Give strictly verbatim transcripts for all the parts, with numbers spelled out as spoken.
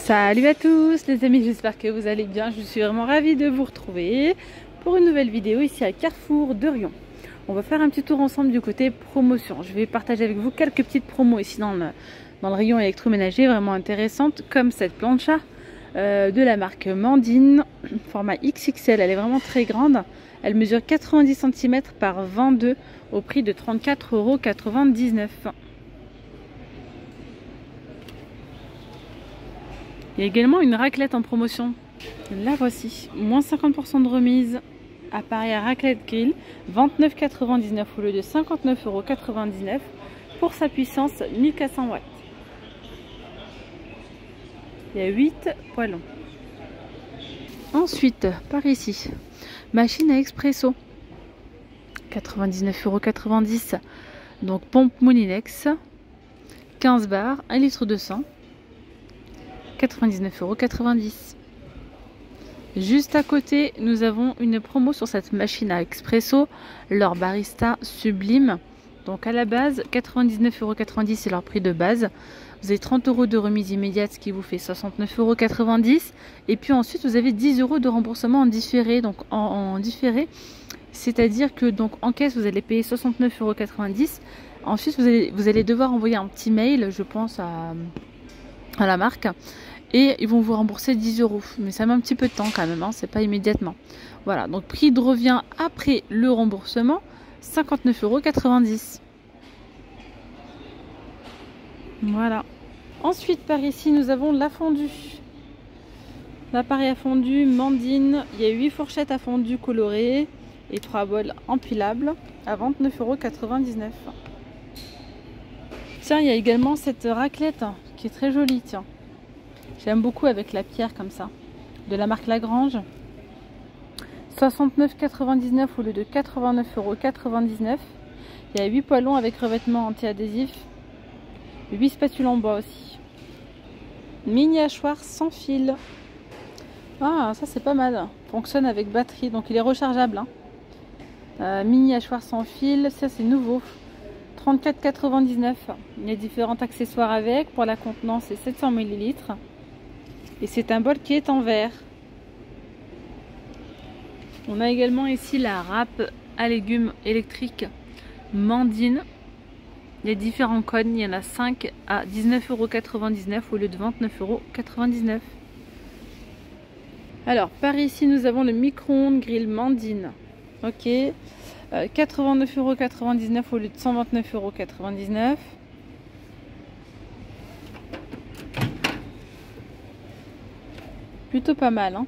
Salut à tous les amis, j'espère que vous allez bien. Je suis vraiment ravie de vous retrouver pour une nouvelle vidéo ici à Carrefour de Riom. On va faire un petit tour ensemble du côté promotion. Je vais partager avec vous quelques petites promos ici dans le, dans le rayon électroménager vraiment intéressantes, comme cette plancha euh, de la marque Mandine, format X X L. Elle est vraiment très grande. Elle mesure quatre-vingt-dix centimètres par vingt-deux au prix de trente-quatre euros quatre-vingt-dix-neuf. Il y a également une raclette en promotion. La voici, moins cinquante pour cent de remise. Appareil à raclette grill, vingt-neuf euros quatre-vingt-dix-neuf au lieu de cinquante-neuf euros quatre-vingt-dix-neuf pour sa puissance mille quatre cents watts. Il y a huit poêlons. Ensuite, par ici, machine à expresso, quatre-vingt-dix-neuf euros quatre-vingt-dix. Donc pompe Moulinex, quinze bars, un litre deux cents. quatre-vingt-dix-neuf euros quatre-vingt-dix. Juste à côté, nous avons une promo sur cette machine à expresso, leur barista sublime. Donc à la base, quatre-vingt-dix-neuf euros quatre-vingt-dix, c'est leur prix de base. Vous avez trente euros de remise immédiate, ce qui vous fait soixante-neuf euros quatre-vingt-dix. Et puis ensuite, vous avez dix euros de remboursement en différé. Donc en, en différé, c'est-à-dire que donc en caisse, vous allez payer soixante-neuf euros quatre-vingt-dix. Ensuite, vous allez, vous allez devoir envoyer un petit mail, je pense à, à la marque. Et ils vont vous rembourser dix euros. Mais ça met un petit peu de temps quand même, hein, c'est pas immédiatement. Voilà, donc prix de revient après le remboursement, cinquante-neuf euros quatre-vingt-dix. Voilà. Ensuite, par ici, nous avons la fondue. L'appareil à fondue Mandine. Il y a huit fourchettes à fondue colorées et trois bols empilables à vingt-neuf euros quatre-vingt-dix-neuf. Tiens, il y a également cette raclette qui est très jolie, tiens. J'aime beaucoup avec la pierre comme ça, de la marque Lagrange. soixante-neuf euros quatre-vingt-dix-neuf au lieu de quatre-vingt-neuf euros quatre-vingt-dix-neuf. Il y a huit poêlons avec revêtement anti-adhésif. huit spatules en bois aussi. Mini hachoir sans fil. Ah, ça c'est pas mal. Fonctionne avec batterie, donc il est rechargeable. Hein. Euh, mini hachoir sans fil, ça c'est nouveau. trente-quatre euros quatre-vingt-dix-neuf. Il y a différents accessoires avec. Pour la contenance, c'est sept cents millilitres. Et c'est un bol qui est en verre. On a également ici la râpe à légumes électrique Mandine. Il y a différents codes. Il y en a cinq à dix-neuf euros quatre-vingt-dix-neuf au lieu de vingt-neuf euros quatre-vingt-dix-neuf. Alors, par ici, nous avons le micro-ondes grill Mandine. Ok. Euh, quatre-vingt-neuf euros quatre-vingt-dix-neuf au lieu de cent vingt-neuf euros quatre-vingt-dix-neuf. Plutôt pas mal, hein.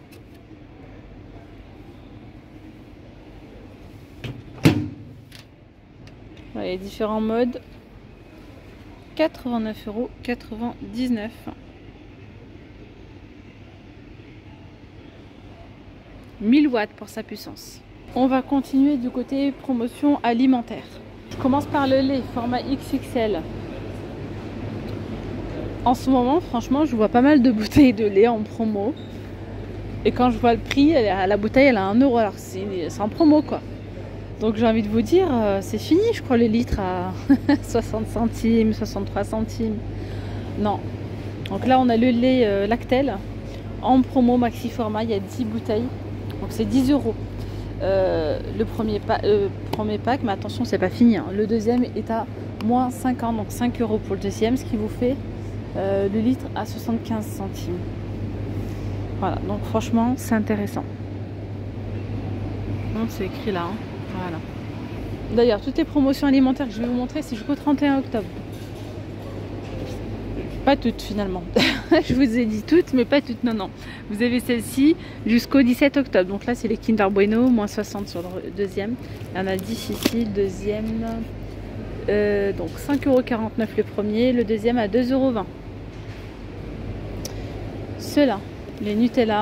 Voilà, il y a différents modes. quatre-vingt-neuf euros quatre-vingt-dix-neuf. mille watts pour sa puissance. On va continuer du côté promotion alimentaire. Je commence par le lait, format X X L. En ce moment, franchement, je vois pas mal de bouteilles de lait en promo. Et quand je vois le prix, elle est à la bouteille, elle a un euro. Alors c'est en promo, quoi. Donc j'ai envie de vous dire, euh, c'est fini, je crois, les litres à soixante centimes, soixante-trois centimes. Non. Donc là, on a le lait euh, Lactel en promo maxi format. Il y a dix bouteilles. Donc c'est dix euros. Euh, le premier, pa euh, premier pack, mais attention, c'est pas fini. Hein. Le deuxième est à moins cinquante, donc cinq euros pour le deuxième, ce qui vous fait Euh, le litre à soixante-quinze centimes. Voilà, donc franchement c'est intéressant. Donc c'est écrit là, hein. Voilà. D'ailleurs, toutes les promotions alimentaires que je vais vous montrer, c'est jusqu'au trente et un octobre. Pas toutes finalement. Je vous ai dit toutes, mais pas toutes. Non, non. Vous avez celle-ci jusqu'au dix-sept octobre. Donc là, c'est les Kinder Bueno, moins soixante sur le deuxième. Il y en a dix ici, le deuxième. Euh, donc cinq euros quarante-neuf le premier, le deuxième à deux euros vingt. Ceux-là, les Nutella,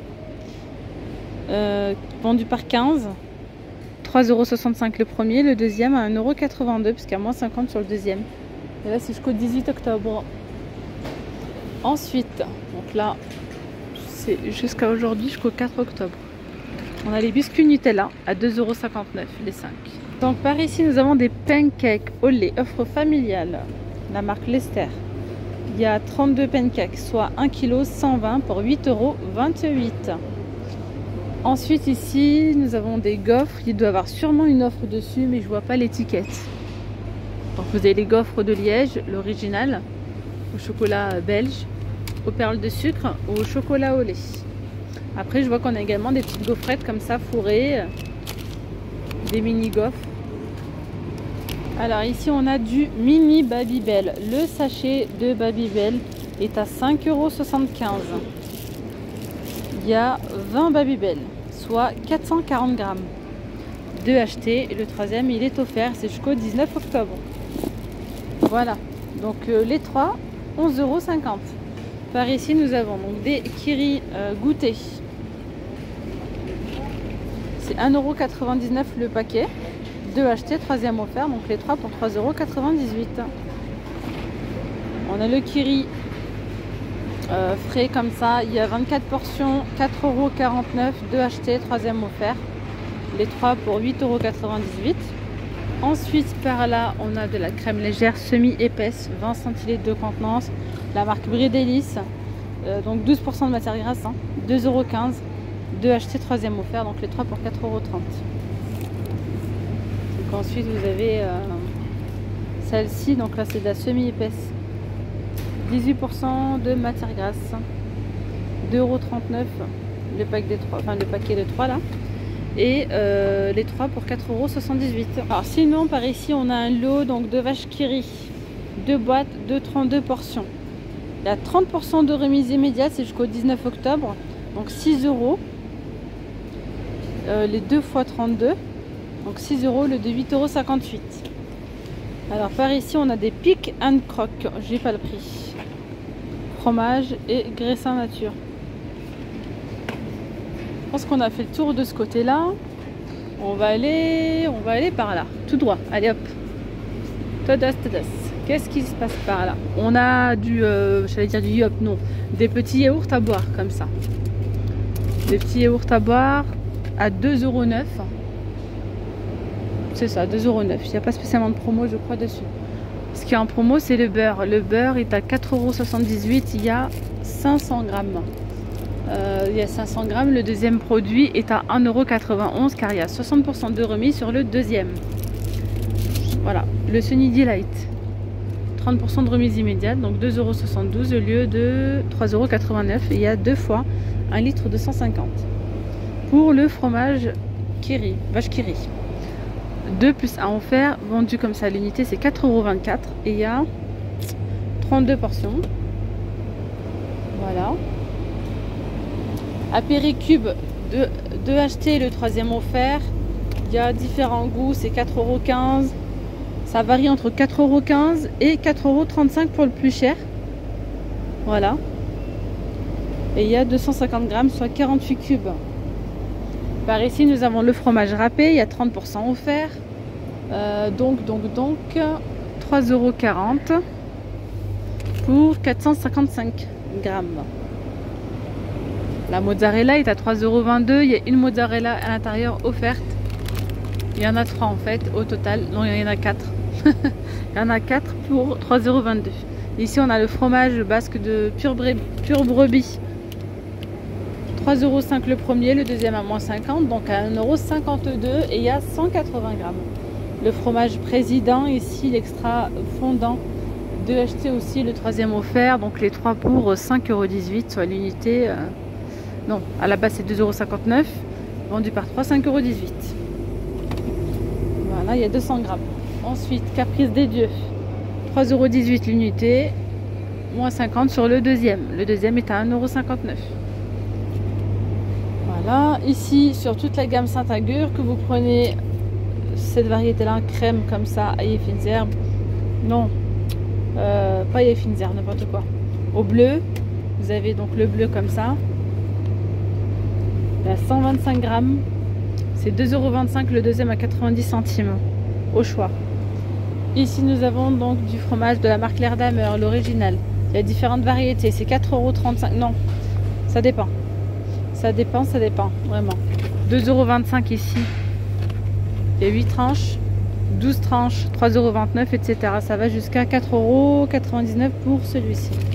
euh, vendus par quinze, trois euros soixante-cinq le premier, le deuxième à un euro quatre-vingt-deux, parce qu'il y a moins cinquante sur le deuxième. Et là, c'est jusqu'au dix-huit octobre. Ensuite, donc là, c'est jusqu'à aujourd'hui, jusqu'au quatre octobre. On a les biscuits Nutella à deux euros cinquante-neuf les cinq. Donc par ici, nous avons des pancakes au lait, offre familiale, la marque Lester. il y a trente-deux pancakes, soit un kilo cent vingt pour huit euros vingt-huit. Ensuite ici, nous avons des gaufres. Il doit y avoir sûrement une offre dessus, mais je vois pas l'étiquette. Donc vous avez les gaufres de Liège, l'original, au chocolat belge, aux perles de sucre ou au chocolat au lait. Après, je vois qu'on a également des petites gaufrettes comme ça, fourrées, des mini gaufres. Alors ici, on a du mini Babybel. Le sachet de Babybel est à cinq euros soixante-quinze. Il y a vingt Babybel, soit quatre cent quarante grammes. Deux achetés et le troisième, il est offert. C'est jusqu'au dix-neuf octobre. Voilà. Donc euh, les trois, onze euros cinquante. Par ici, nous avons donc des Kiri euh, goûtés. C'est un euro quatre-vingt-dix-neuf le paquet. Deux achetés, troisième offert. Donc les trois pour trois euros quatre-vingt-dix-huit. On a le Kiri euh, frais comme ça. Il y a vingt-quatre portions, quatre euros quarante-neuf. Deux achetés, troisième offert. Les trois pour huit euros quatre-vingt-dix-huit. Ensuite, par là, on a de la crème légère semi-épaisse, vingt centilitres de contenance. La marque Bridélis, euh, donc douze pour cent de matière grasse, hein, deux euros quinze. Deux achetés, troisième offert, donc les trois pour quatre euros trente. Donc ensuite, vous avez euh, celle-ci, donc là c'est de la semi-épaisse, dix-huit pour cent de matière grasse, deux euros trente-neuf le pack des trois, enfin le paquet de trois là. Et euh, les trois pour quatre euros soixante-dix-huit. Alors sinon, par ici, on a un lot donc de vaches Kiri, deux boîtes de trente-deux portions. Il y a trente pour cent de remise immédiate, c'est jusqu'au dix-neuf octobre, donc six euros. Euh, les deux fois trente-deux, donc six euros, le de huit euros cinquante-huit. Alors par ici, on a des pick and croc, j'ai pas le prix. Fromage et graissin nature. Je pense qu'on a fait le tour de ce côté-là. On va aller, on va aller par là, tout droit. Allez hop. Todas, todas. Qu'est-ce qui se passe par là? On a du, euh, j'allais dire du yop, non, des petits yaourts à boire comme ça. Des petits yaourts à boire à deux euros neuf. C'est ça, deux euros neuf. Il n'y a pas spécialement de promo, je crois, dessus. Ce qui est en promo, c'est le beurre. Le beurre est à quatre euros soixante-dix-huit. Il y a cinq cents grammes. Euh, il y a cinq cents grammes. Le deuxième produit est à un euro quatre-vingt-onze car il y a soixante pour cent de remise sur le deuxième. Voilà, le Sunny Delight. trente pour cent de remise immédiate, donc deux euros soixante-douze au lieu de trois euros quatre-vingt-neuf. Il y a deux fois un litre de cent cinquante. Pour le fromage Kiri, vache Kiri. deux plus un offert, vendu comme ça, l'unité c'est quatre euros vingt-quatre et il y a trente-deux portions. Voilà. Apéricube, deux achetés, le troisième offert. Il y a différents goûts, c'est quatre euros quinze. Ça varie entre quatre euros quinze et quatre euros trente-cinq pour le plus cher. Voilà. Et il y a deux cent cinquante grammes, soit quarante-huit cubes. Par ici, nous avons le fromage râpé, il y a trente pour cent offert. Euh, donc, donc, donc, trois euros quarante pour quatre cent cinquante-cinq grammes. La mozzarella est à trois euros vingt-deux. Il y a une mozzarella à l'intérieur offerte. Il y en a trois en fait au total. Non, il y en a quatre. Il y en a quatre pour trois euros vingt-deux. Ici, on a le fromage basque de pure, pure brebis. trois euros cinq le premier, le deuxième à moins cinquante, donc à un euro cinquante-deux et il y a cent quatre-vingts grammes. Le fromage président, ici l'extra fondant, deux achetés aussi, le troisième offert, donc les trois pour cinq euros dix-huit, soit l'unité, euh, non, à la base c'est deux euros cinquante-neuf, vendu par trois, cinq euros dix-huit. Voilà, il y a deux cents grammes. Ensuite, Caprice des Dieux, trois euros dix-huit l'unité, moins cinquante sur le deuxième. Le deuxième est à un euro cinquante-neuf. Voilà, ici sur toute la gamme Saint-Agur, que vous prenez cette variété là, crème comme ça, ail et fines herbes, non, euh, pas ail et fines herbes, n'importe quoi. Au bleu, vous avez donc le bleu comme ça, il y a cent vingt-cinq grammes, c'est deux euros vingt-cinq, le deuxième à quatre-vingt-dix centimes, au choix. Ici nous avons donc du fromage de la marque L'Erdamer, l'original. Il y a différentes variétés, c'est quatre euros trente-cinq, non, ça dépend. Ça dépend, ça dépend, vraiment. deux euros vingt-cinq ici. Il y a huit tranches, douze tranches, trois euros vingt-neuf, et cetera. Ça va jusqu'à quatre euros quatre-vingt-dix-neuf pour celui-ci.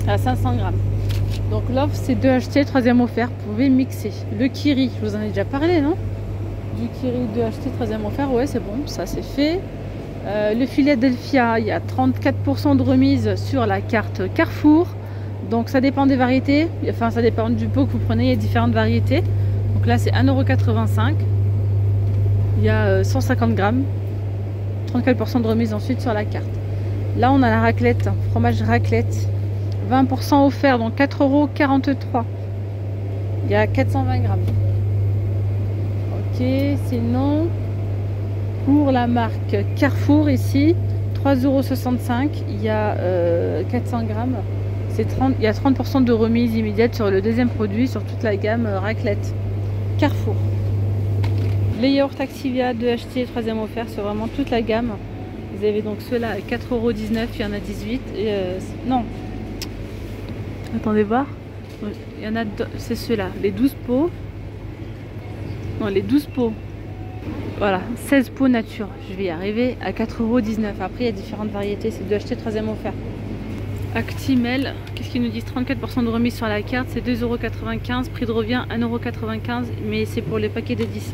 à cinq cents grammes. Donc l'offre c'est deux achetés, troisième offert, vous pouvez mixer. Le Kiri, je vous en ai déjà parlé, non? Du Kiri deux achetés, troisième offert, ouais c'est bon, ça c'est fait. Euh, le Philadelphia, il y a trente-quatre pour cent de remise sur la carte Carrefour. Donc ça dépend des variétés, enfin ça dépend du pot que vous prenez, il y a différentes variétés. Donc là c'est un euro quatre-vingt-cinq. Il y a cent cinquante grammes. trente-quatre pour cent de remise ensuite sur la carte. Là on a la raclette, fromage raclette. vingt pour cent offert, donc quatre euros quarante-trois. Il y a quatre cent vingt grammes. Ok, sinon pour la marque Carrefour ici, trois euros soixante-cinq. Il y a euh, quatre cents grammes. trente, il y a trente pour cent de remise immédiate sur le deuxième produit, sur toute la gamme euh, raclette. Carrefour. Les yaourts Activia deux achetés, troisième offert sur vraiment toute la gamme. Vous avez donc ceux-là à quatre euros dix-neuf, il y en a dix-huit. Et euh, non. Attendez voir. Il y en a deux, c'est ceux-là, les douze pots. Non, les douze pots. Voilà, seize pots nature. Je vais y arriver à quatre euros dix-neuf. Après, il y a différentes variétés. C'est deux achetés, troisième offert. Actimel, qu'est-ce qu'ils nous disent? trente-quatre pour cent de remise sur la carte, c'est deux euros quatre-vingt-quinze. Prix de revient un euro quatre-vingt-quinze, mais c'est pour les paquets de dix.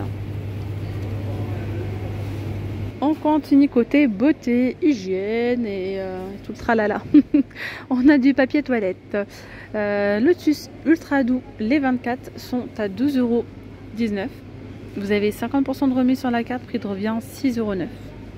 On continue côté beauté, hygiène et euh, tout le tralala. On a du papier toilette. Euh, Lotus Ultra Doux, les vingt-quatre sont à douze euros dix-neuf. Vous avez cinquante pour cent de remise sur la carte, prix de revient six euros neuf.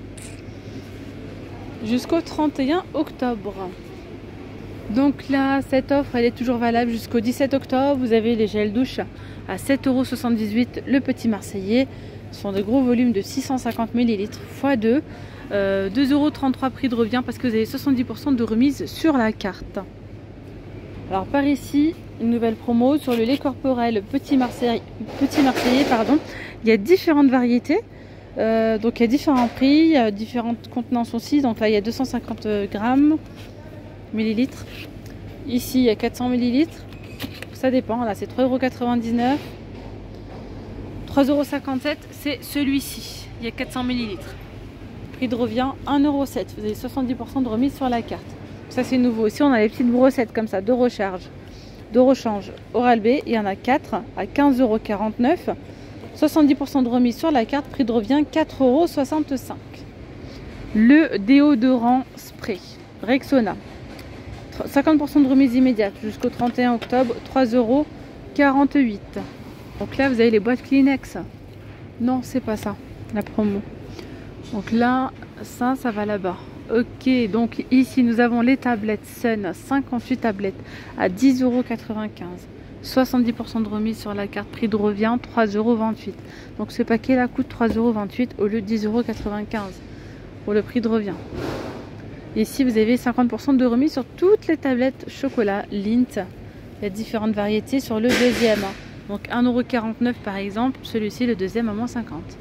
Jusqu'au trente et un octobre. Donc là, cette offre, elle est toujours valable jusqu'au dix-sept octobre. Vous avez les gels douche à sept euros soixante-dix-huit, le petit Marseillais. Ce sont de gros volumes de six cent cinquante millilitres fois deux. Euh, deux euros trente-trois prix de revient parce que vous avez soixante-dix pour cent de remise sur la carte. Alors par ici, une nouvelle promo sur le lait corporel petit Marseillais. Petit Marseillais pardon. Il y a différentes variétés. Euh, donc il y a différents prix, il y a différentes contenances aussi. Donc là, il y a deux cent cinquante grammes, millilitres. Ici, il y a quatre cents millilitres. Ça dépend. Là, c'est trois euros quatre-vingt-dix-neuf. trois euros cinquante-sept, c'est celui-ci. Il y a quatre cents millilitres. Prix de revient un euro sept. Vous avez soixante-dix pour cent de remise sur la carte. Ça, c'est nouveau. Ici, on a les petites brossettes comme ça, de recharge, de rechange Oral-B. Il y en a quatre à quinze euros quarante-neuf. soixante-dix pour cent de remise sur la carte. Prix de revient quatre euros soixante-cinq. Le déodorant spray Rexona. cinquante pour cent de remise immédiate jusqu'au trente et un octobre. trois euros quarante-huit. Donc là, vous avez les boîtes Kleenex. Non, c'est pas ça, la promo. Donc là, ça, ça va là-bas. Ok, donc ici, nous avons les tablettes Sun, cinquante-huit tablettes à dix euros quatre-vingt-quinze. soixante-dix pour cent de remise sur la carte, prix de revient trois euros vingt-huit. Donc ce paquet-là coûte trois euros vingt-huit au lieu de dix euros quatre-vingt-quinze pour le prix de revient. Ici, vous avez cinquante pour cent de remise sur toutes les tablettes chocolat Lindt. Il y a différentes variétés sur le deuxième. Donc un euro quarante-neuf par exemple, celui-ci le deuxième à moins cinquante.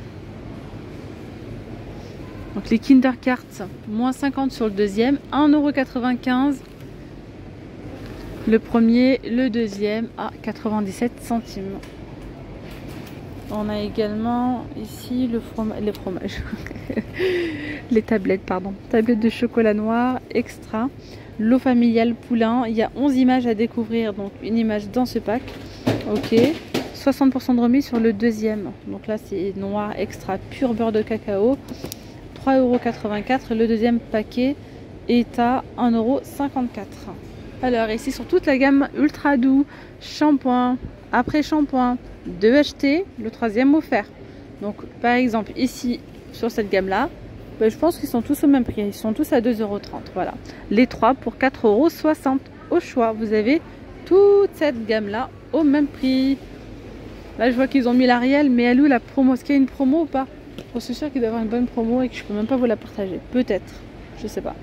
Donc les Kinder Carts, moins cinquante sur le deuxième, un euro quatre-vingt-quinze. Le premier, le deuxième à quatre-vingt-dix-sept centimes. On a également ici le fromage, les fromages, les tablettes, pardon, tablettes de chocolat noir extra, l'eau familiale poulain. Il y a onze images à découvrir, donc une image dans ce pack. Ok, soixante pour cent de remise sur le deuxième. Donc là, c'est noir extra pur beurre de cacao, trois euros quatre-vingt-quatre. Le deuxième paquet est à un euro cinquante-quatre. Alors ici sur toute la gamme ultra doux, shampoing, après shampoing, deux achetés, le troisième offert. Donc par exemple ici sur cette gamme là, ben, je pense qu'ils sont tous au même prix, ils sont tous à deux euros trente. Voilà, les trois pour quatre euros soixante au choix. Vous avez toute cette gamme là au même prix. Là je vois qu'ils ont mis l'Ariel, mais elle où la promo? Est-ce qu'il y a une promo ou pas? Je suis sûre qu'il doit y avoir une bonne promo et que je peux même pas vous la partager. Peut-être, je sais pas.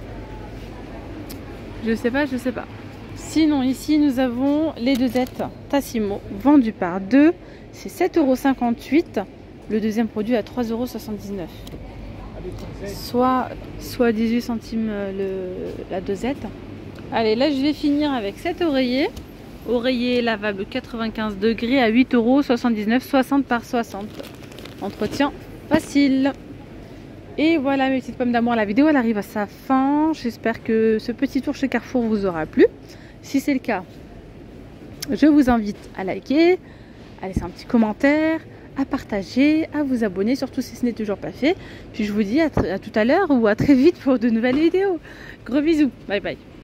Je sais pas, je sais pas. Sinon, ici, nous avons les dosettes Tassimo vendues par deux. C'est sept euros cinquante-huit. Le deuxième produit à trois euros soixante-dix-neuf. Soit, soit dix-huit centimes le, la dosette. Allez, là, je vais finir avec cet oreiller. Oreiller lavable quatre-vingt-quinze degrés à huit euros soixante-dix-neuf, soixante par soixante. Entretien facile. Et voilà mes petites pommes d'amour, la vidéo elle arrive à sa fin. J'espère que ce petit tour chez Carrefour vous aura plu. Si c'est le cas, je vous invite à liker, à laisser un petit commentaire, à partager, à vous abonner, surtout si ce n'est toujours pas fait. Puis je vous dis à, à tout à l'heure ou à très vite pour de nouvelles vidéos. Gros bisous, bye bye.